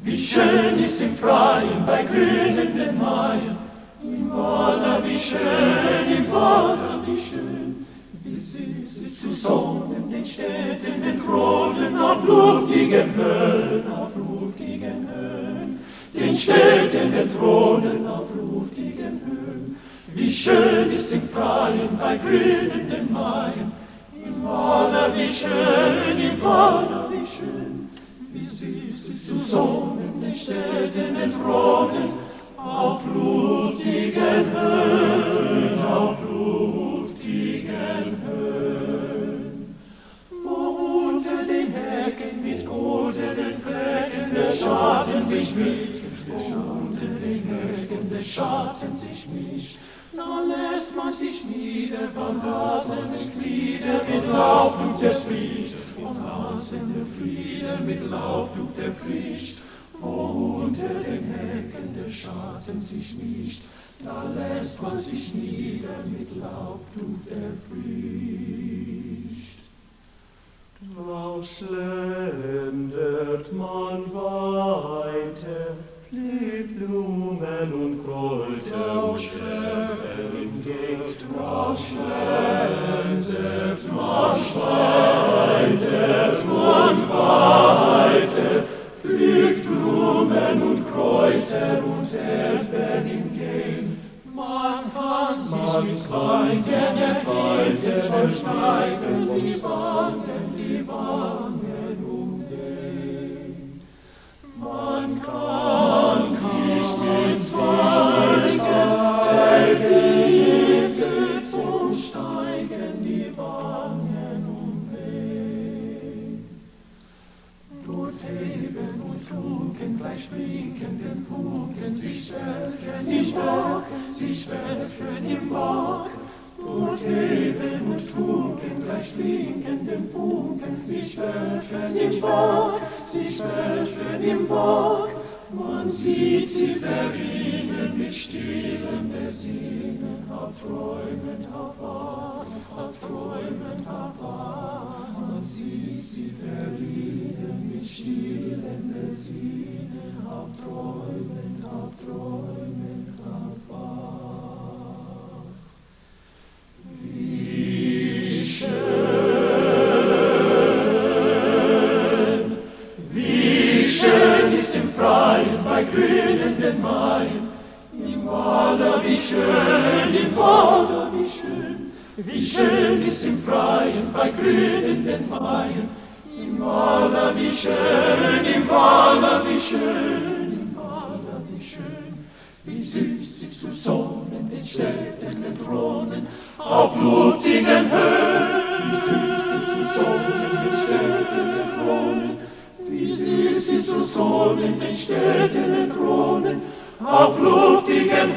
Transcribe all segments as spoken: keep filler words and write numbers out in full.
Wie schön ist im Freien bei grünenden Maien, im Waller wie schön, im Waller wie schön, wie süß ist zu Sonnen den Städten entronen auf luftigen Höhen, auf luftigen Höhen, den Städten entronen auf luftigen Höhen. Wie schön ist im Freien bei grünenden Maien, im Waller wie schön, im Waller wie schön, wie süß ist zu Sonnen den Städten entronen auf luftigen Höhen, auf luftigen Höhen. Wo unter den Hecken mit goldenen Flecken der Schatten sich mischt, wo unter den Hecken der Schatten sich mischt, da lässt man sich nieder, von rasender Flieder mit Laubduft erfrischt, von rasender Flieder mit Laubduft erfrischt. Wo unter den Hecken der Schatten sich mischt, da lässt man sich nieder mit Laubduft erfrischt. Drauf schlendert man weiter, pflegt Blumen und Kräuter, drauf schlendert, drauf schlendert man weiter und weiter, pflügt Blumen und Kräuter und Erdbeeren im Gehen. Man kann sich man mit Weisen erhitzen und schneiden die Wangen, die Wangen umgehen. Man kann sich mit Weisen erhitzen zum Steigen die Wangen umgehen. Dort heben und funken, gleich blinkenden Funken, sich welchen im Bach, sich welchen im Bach. Dort heben und funken, gleich blinkenden Funken, sich welchen im Bach, sich welchen im Bach. Man sieht sie verrinnen mit stillen Besinnen, halb träumend, halb wach, halb träumend, halb wach. Man sieht sie verrinnen mit stillen Besinnen, halb träumend, halb träumend, halb wach. Wie schön, wie schön ist im Freien bei grünenden Maien, im Waller wie schön, im Waller wie schön, wie schön ist im Freien bei grünenden Maien, im Waller wie schön, im Waller wie schön, im Waller wie schön, wie süß ist zu Sonnen den Städten entronen auf luftigen Höhen, wie süß ist zu Sonnen den Städten entronen, wie süß ist zu Sonnen den Städten entronen auf luftigen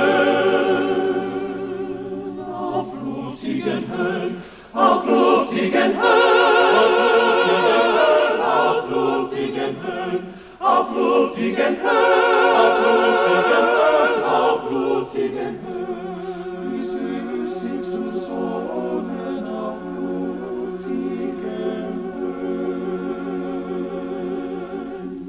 Höhen, auf luftigen Höhen, auf luftigen Höhen, auf luftigen Höhen, auf luftigen Höhen, auf luftigen Höhen, wie süß ist zu Sonnen auf luftigen Höhen.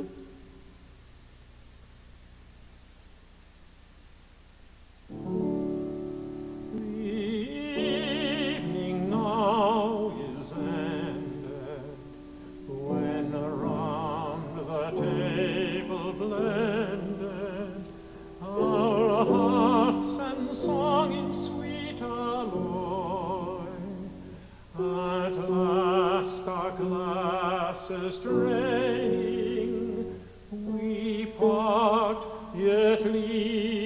Straining, we part, yet leave.